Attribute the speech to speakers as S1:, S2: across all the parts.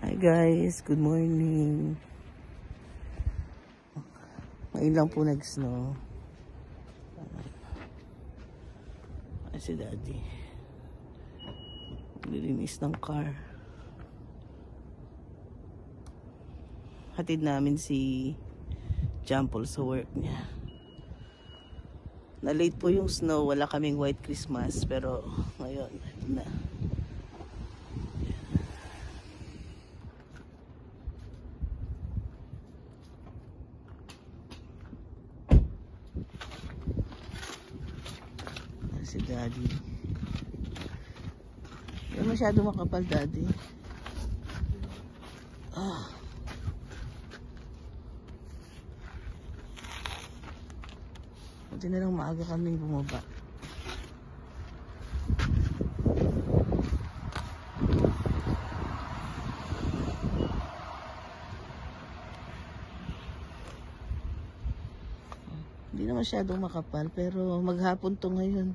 S1: Hi guys, good morning. Ngayon lang po nag-snow. Ay si Daddy. Nilinis ng car. Hatid namin si Jampol sa work niya. Na-late po yung snow, wala kaming white Christmas, pero ngayon na. Si Daddy. Hindi masyado makapal, Daddy. Buti na lang maaga kaming bumaba. Hindi na masyadong makapal, pero maghapon to ngayon.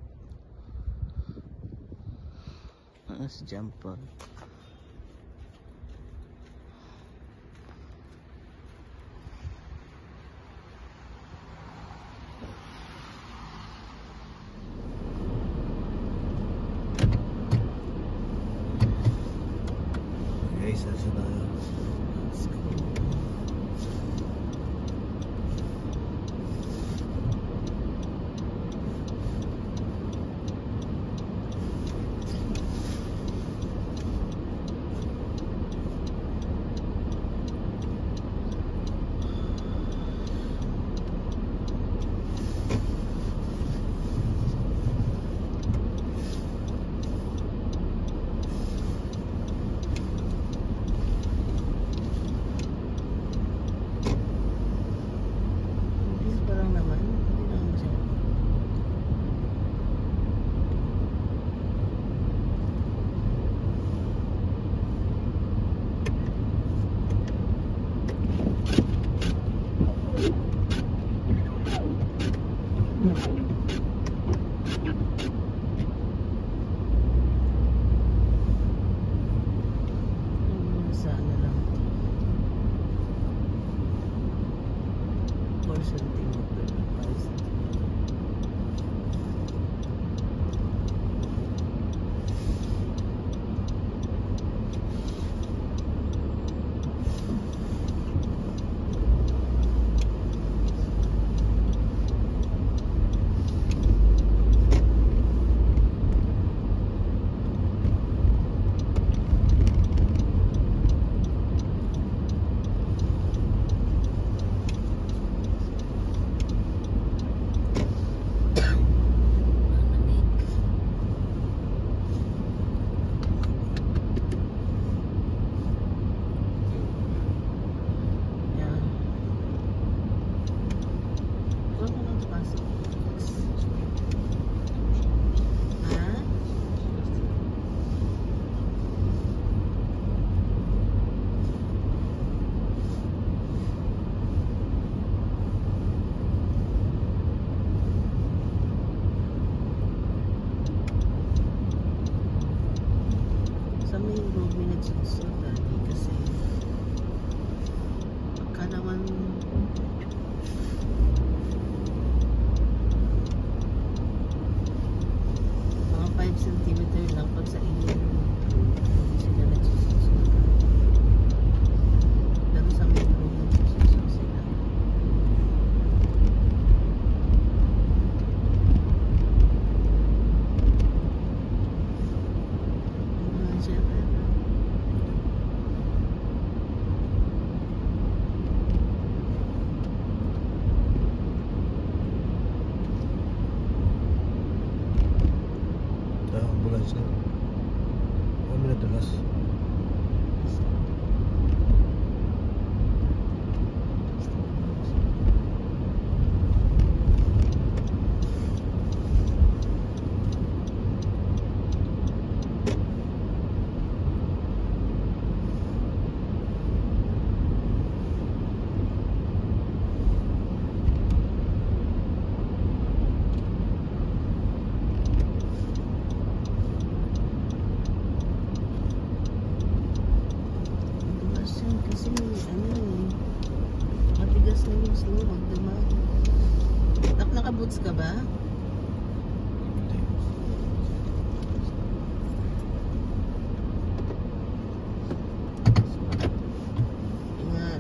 S1: Si Jampol.
S2: Guys, asa tayo?
S1: Let's go. Sana lang 4 centimeter, 5 centimeter. Sa main road may nagsusod, Daddy, kasi pagka naman mga 5 centimeter lang pag sa inyo hindi sila nagsusud. Pero sa main road nagsusud sila. Kasi ano eh, matigas na yung snow, magdamag. Nakaboots ka ba? Ingat.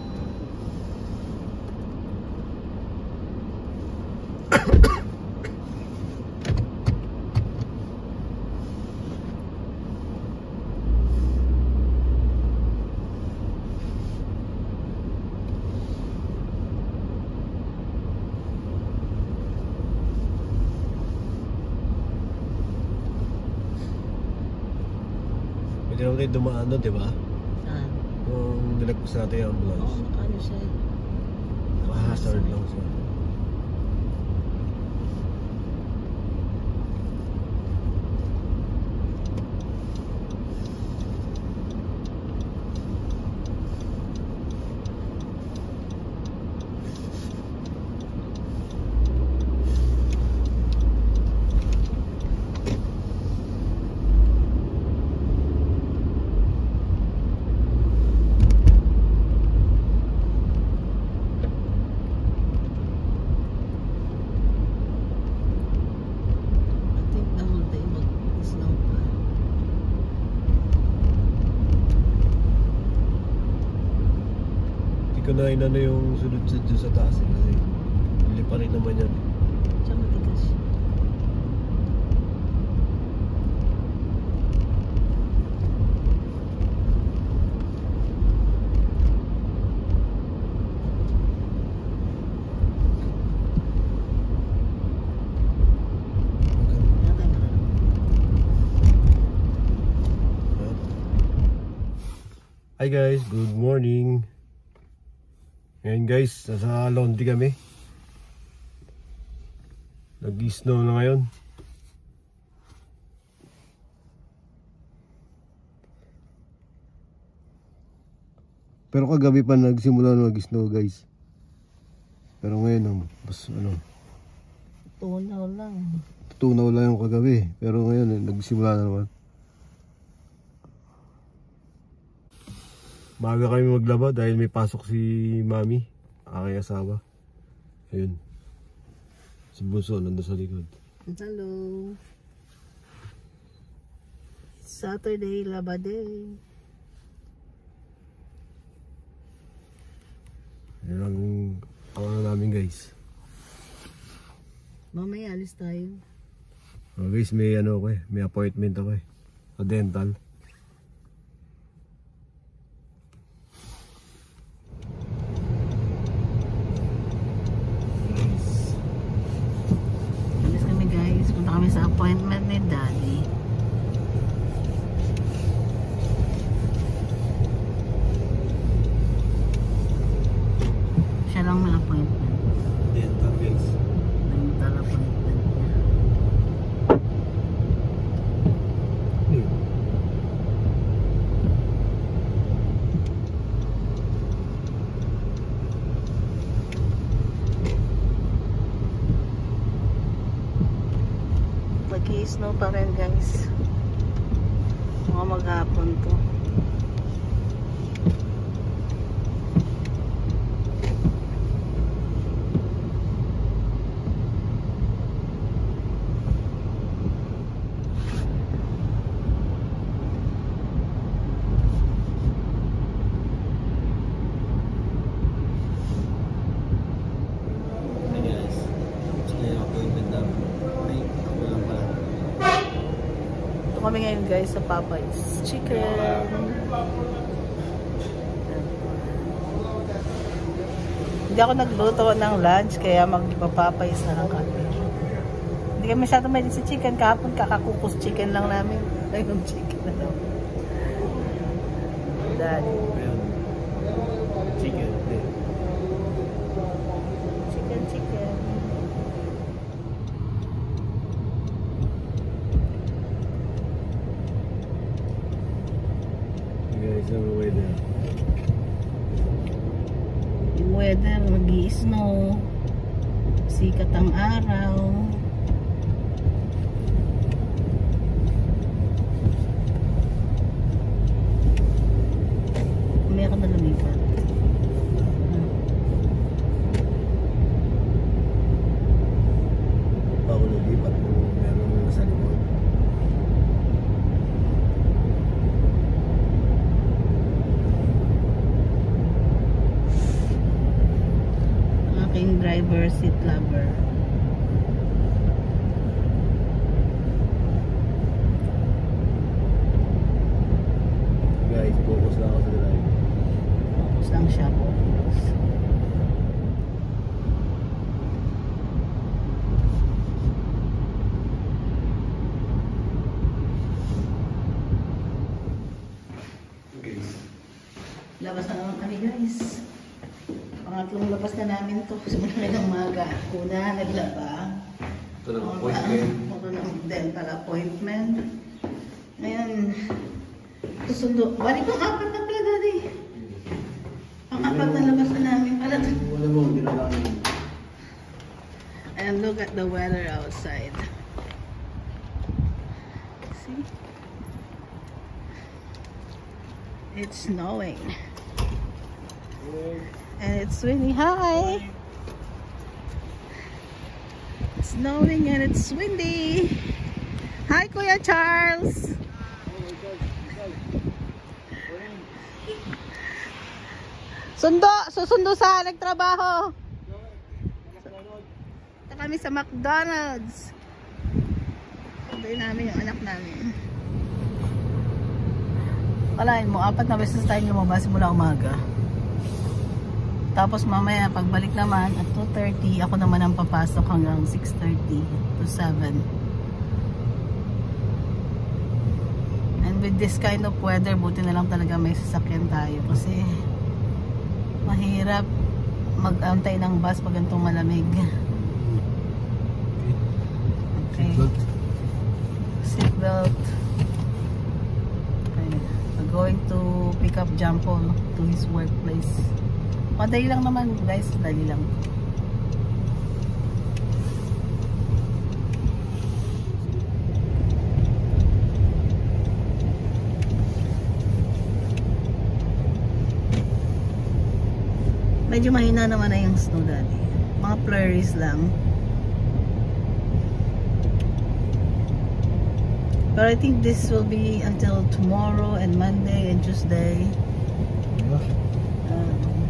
S2: Pwede naman tayo dumaan doon, di ba?
S1: Saan?
S2: Kung nilagpas natin yung ambulance.
S1: Oo, ano siya eh.
S2: Hazard lang siya. Hindi ko na inano yung sunod sa taas eh, kasi huli pa rin naman yan.
S1: Siya matigas siya.
S2: Hi guys, good morning. Ngayon guys, nasa laundry kami. Nag-snow na ngayon. Pero kagabi pa nagsimula na mag-snow guys. Pero ngayon, mas ano,
S1: Tunaw lang.
S2: tunaw lang yung kagabi. Pero ngayon, nagsimula na naman. Maaga kami maglaba dahil may pasok si Mami, aking asawa. Ayun. Si Bunso nandun sa likod.
S1: Hello. Saturday, laba day.
S2: Yan ang pangalan namin guys.
S1: Mamaya alis tayo.
S2: Guys, may ano ako eh, may appointment ako eh. Sa dental.
S1: Punta kami sa appointment ni Daddy. Siya lang may appointment.
S2: Dental guys.
S1: Dental appointment niya. Mag-i-snow pa rin guys. Mga maghapon to. Kami ngayon guys sa Popeyes Chicken. Hindi ako nagluto ng lunch kaya magpapapayos na lang kami. Hindi kami masyadong mahilig sa chicken. Kahapon kakakukos chicken lang namin. Ayun, chicken na lang. Daddy.
S2: Chicken.
S1: Chicken.
S2: Yung weather.
S1: Yung weather, mag-i-snow. Sikat ang araw. Meron driver, seat lover.
S2: Guys, focus lang ako sa drive.
S1: Focus lang siya, focus. Labas na naman kami guys. Pangatlong labas na namin to. Simula ng umaga. Una, naglaba.
S2: Ito ng appointment.
S1: Ito ng dental appointment. Ngayon, susundo. Balik pang apat na pala daddy. Pang-apat na labas na namin pala.
S2: Wala mo, hindi na lang.
S1: And look at the weather outside. See? It's snowing. And it's windy. Hi! It's snowing and it's windy. Hi, Kuya Charles! Susundo sa nagtrabaho. Ito kami sa McDonald's. Sunduin namin yung anak namin. Kalahin mo, 4 na beses tayo lumabas mula umaga. Tapos mamaya pagbalik naman at 2:30 ako naman ang papasok hanggang 6:30 to 7. And with this kind of weather, buti na lang talaga may sasakyan tayo kasi mahirap mag-antay ng bus pag ganitong malamig. Okay. Seatbelt. Okay. We're going to pick up Jampol to his workplace. Madali lang naman guys, dali lang. Medyo mahina naman na yung snow daddy. Mga flurries lang. But I think this will be until tomorrow and Monday and Tuesday.